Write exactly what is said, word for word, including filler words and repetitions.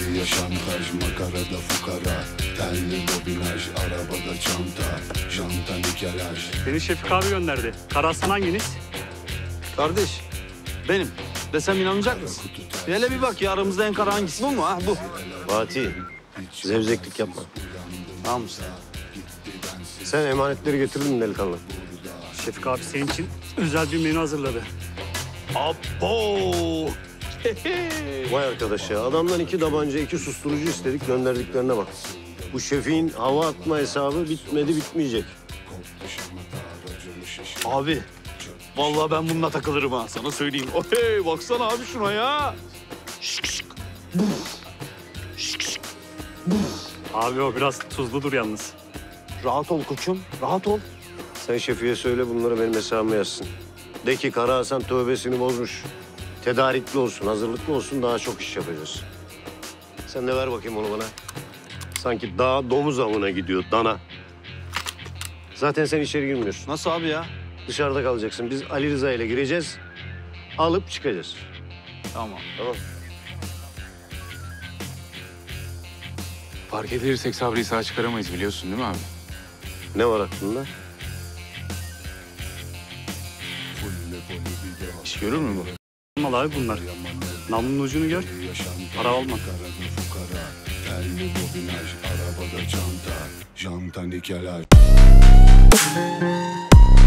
ya şantaj, makarada fukara. Telli bobinaj, arabada çanta. Janta nikelaj. Beni Şefik abi gönderdi. Karahasan hanginiz? Kardeş, benim. Desem inanacak mısın? Bir hele bir bak ya, aramızda en kara hangisi? Bu mu ha? Bu. Fatih, zevzeklik yapma. Tamam mısın? Sen emanetleri getirdin mi delikanlı? Şefik abi senin için özel bir menü hazırladı. Abo! Vay arkadaş ya, adamdan iki tabanca, iki susturucu istedik, gönderdiklerine bak. Bu Şefik'in hava atma hesabı bitmedi, bitmeyecek. Abi, vallahi ben bununla takılırım ha, sana söyleyeyim. Hey, baksana abi şuna ya. Şık şık. Şık şık. Abi o biraz tuzludur yalnız. Rahat ol koçum, rahat ol. Sen Şefik'e söyle bunları benim hesabıma yazsın. De ki Kara Hasan tövbesini bozmuş. Tedarikli olsun, hazırlıklı olsun, daha çok iş yapacağız. Sen de ver bakayım onu bana. Sanki dağ domuz avına gidiyor, dana. Zaten sen içeri girmiyorsun. Nasıl abi ya? Dışarıda kalacaksın. Biz Ali Rıza ile gireceğiz, alıp çıkacağız. Tamam. Tamam. Fark edilirsek Sabri'yi sağ çıkaramayız biliyorsun değil mi abi? Ne var aklında? İş görür mü bu? Olmalı abi bunlar. Namlunun ucunu gör. Para alma. Telli bobinaj, arabada çanta. Janta nikelaj.